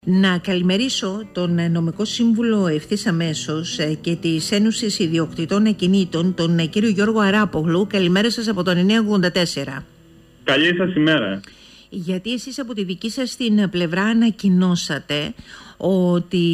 Να καλημερίσω τον νομικό σύμβουλο ευθύς αμέσως και της Ένωσης Ιδιοκτητών Ακινήτων, τον κύριο Γιώργο Αράπογλου. Καλημέρα σας από το 984. Καλή σας ημέρα. Γιατί εσείς από τη δική σας την πλευρά ανακοινώσατε ότι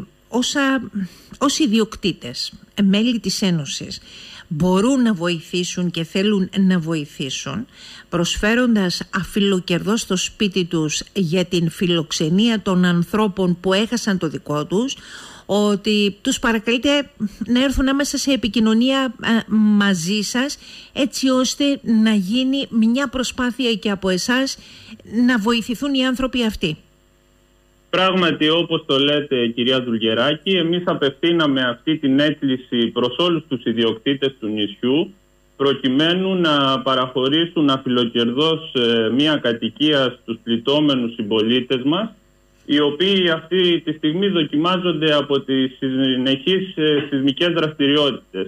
όσοι ιδιοκτήτες, μέλη της Ένωσης, μπορούν να βοηθήσουν και θέλουν να βοηθήσουν προσφέροντας αφιλοκερδώς στο σπίτι τους για την φιλοξενία των ανθρώπων που έχασαν το δικό τους, ότι τους παρακαλείτε να έρθουν άμεσα σε επικοινωνία μαζί σας, έτσι ώστε να γίνει μια προσπάθεια και από εσάς να βοηθηθούν οι άνθρωποι αυτοί. Πράγματι, όπως το λέτε, κυρία Δουλγεράκη, εμείς απευθύναμε αυτή την έκκληση προς όλους τους ιδιοκτήτες του νησιού, προκειμένου να παραχωρήσουν αφιλοκερδώς μια κατοικία στους πληττόμενους συμπολίτες μας, οι οποίοι αυτή τη στιγμή δοκιμάζονται από τις συνεχείς σεισμικές δραστηριότητες.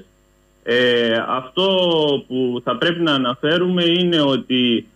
Αυτό που θα πρέπει να αναφέρουμε είναι ότι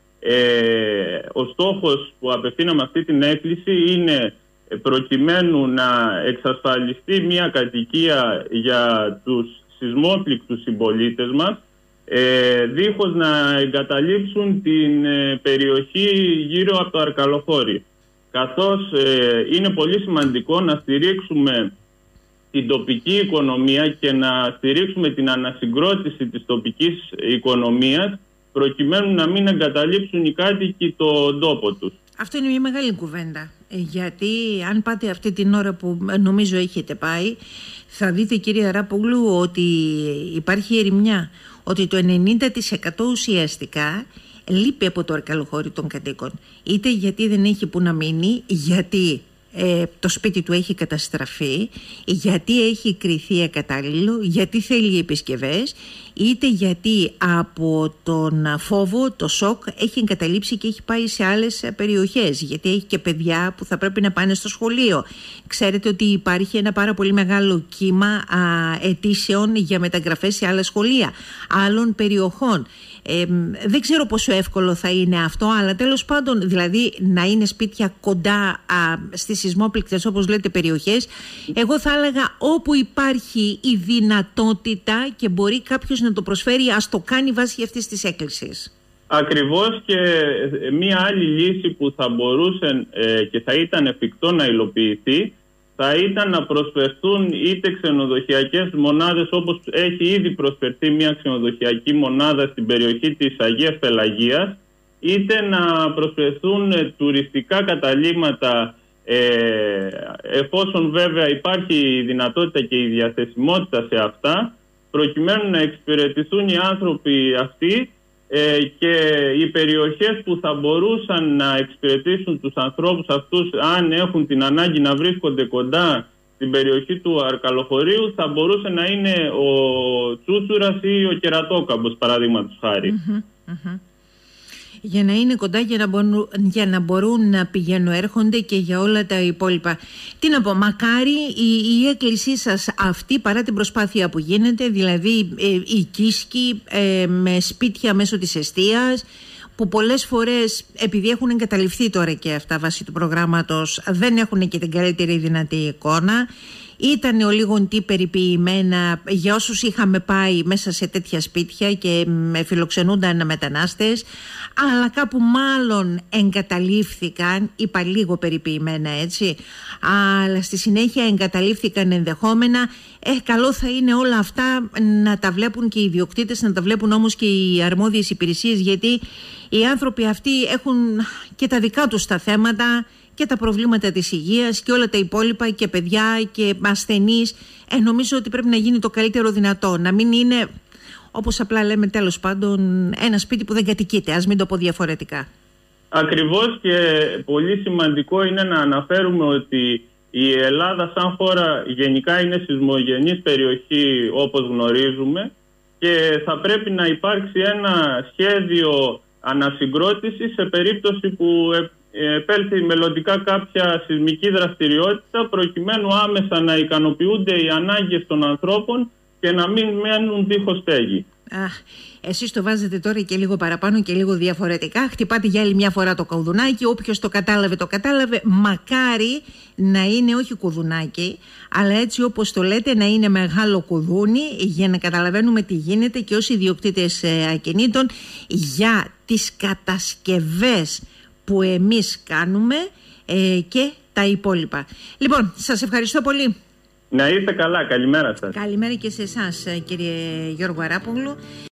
ο στόχος που απευθύναμε αυτή την έκκληση είναι προκειμένου να εξασφαλιστεί μια κατοικία για τους σεισμόπληκτους συμπολίτες μας, δίχως να εγκαταλείψουν την περιοχή γύρω από το Αρκαλοχώρι. Καθώς είναι πολύ σημαντικό να στηρίξουμε την τοπική οικονομία και να στηρίξουμε την ανασυγκρότηση της τοπικής οικονομίας, προκειμένου να μην εγκαταλείψουν οι κάτοικοι τον τόπο τους. Αυτό είναι μια μεγάλη κουβέντα, γιατί αν πάτε αυτή την ώρα που νομίζω έχετε πάει, θα δείτε, κύριε Αράπογλου, ότι υπάρχει ερημιά, ότι το 90% ουσιαστικά λείπει από το Αρκαλοχώρι των κατοίκων. Είτε γιατί δεν έχει που να μείνει, γιατί το σπίτι του έχει καταστραφεί, γιατί έχει κριθεί ακατάλληλο, γιατί θέλει επισκευές, είτε γιατί από τον φόβο, το σοκ, έχει εγκαταλείψει και έχει πάει σε άλλες περιοχές, γιατί έχει και παιδιά που θα πρέπει να πάνε στο σχολείο. Ξέρετε ότι υπάρχει ένα πάρα πολύ μεγάλο κύμα αιτήσεων για μεταγραφές σε άλλα σχολεία άλλων περιοχών. Δεν ξέρω πόσο εύκολο θα είναι αυτό, αλλά τέλος πάντων, δηλαδή να είναι σπίτια κοντά στις σεισμόπληκτες, όπως λέτε, περιοχές. Εγώ θα έλεγα όπου υπάρχει η δυνατότητα και μπορεί κάποιος να το προσφέρει, ας το κάνει βάσει αυτής της έκκλησης. Ακριβώς, και μία άλλη λύση που θα μπορούσε και θα ήταν εφικτό να υλοποιηθεί θα ήταν να προσφερθούν είτε ξενοδοχειακές μονάδες, όπως έχει ήδη προσφερθεί μια ξενοδοχειακή μονάδα στην περιοχή της Αγίας Πελαγίας, είτε να προσφερθούν τουριστικά καταλύματα, εφόσον βέβαια υπάρχει η δυνατότητα και η διαθεσιμότητα σε αυτά, προκειμένου να εξυπηρετηθούν οι άνθρωποι αυτοί και οι περιοχές που θα μπορούσαν να εξυπηρετήσουν τους ανθρώπους αυτούς, αν έχουν την ανάγκη να βρίσκονται κοντά στην περιοχή του Αρκαλοχωρίου, θα μπορούσε να είναι ο Τσούτσουρας ή ο Κερατόκαμπος, παραδείγματος χάρη. Για να είναι κοντά, για να μπορούν να πηγαίνουν, έρχονται και για όλα τα υπόλοιπα. Τι να πω, μακάρι η έκκλησή σας αυτή, παρά την προσπάθεια που γίνεται, δηλαδή οι Κίσκοι με σπίτια μέσω της εστίας, που πολλές φορές, επειδή έχουν εγκαταλειφθεί τώρα και αυτά βάσει του προγράμματος, δεν έχουν και την καλύτερη δυνατή εικόνα. Ήταν ο λίγον τι περιποιημένα για όσους είχαμε πάει μέσα σε τέτοια σπίτια και φιλοξενούνταν μετανάστες, αλλά κάπου μάλλον εγκαταλείφθηκαν, είπα λίγο περιποιημένα έτσι, αλλά στη συνέχεια εγκαταλείφθηκαν ενδεχόμενα. Καλό θα είναι όλα αυτά να τα βλέπουν και οι ιδιοκτήτες, να τα βλέπουν όμως και οι αρμόδιες υπηρεσίες, γιατί οι άνθρωποι αυτοί έχουν και τα δικά τους τα θέματα και τα προβλήματα της υγείας και όλα τα υπόλοιπα, και παιδιά και ασθενείς. Νομίζω ότι πρέπει να γίνει το καλύτερο δυνατό, να μην είναι, όπως απλά λέμε, τέλος πάντων, ένα σπίτι που δεν κατοικείται, ας μην το πω διαφορετικά. Ακριβώς, και πολύ σημαντικό είναι να αναφέρουμε ότι η Ελλάδα σαν χώρα γενικά είναι σεισμογενής περιοχή, όπως γνωρίζουμε, και θα πρέπει να υπάρξει ένα σχέδιο ανασυγκρότησης σε περίπτωση που επέλθει μελλοντικά κάποια σεισμική δραστηριότητα, προκειμένου άμεσα να ικανοποιούνται οι ανάγκες των ανθρώπων και να μην μένουν δίχως στέγη. Εσείς το βάζετε τώρα και λίγο παραπάνω και λίγο διαφορετικά. Χτυπάτε για άλλη μια φορά το κουδουνάκι. Όποιος το κατάλαβε, το κατάλαβε. Μακάρι να είναι όχι κουδουνάκι, αλλά έτσι όπως το λέτε, να είναι μεγάλο κουδούνι, για να καταλαβαίνουμε τι γίνεται και ως ιδιοκτήτες ακινήτων για τις κατασκευές που εμείς κάνουμε και τα υπόλοιπα. Λοιπόν, σας ευχαριστώ πολύ. Να είστε καλά. Καλημέρα σας. Καλημέρα και σε εσάς, κύριε Γιώργο Αράπογλου.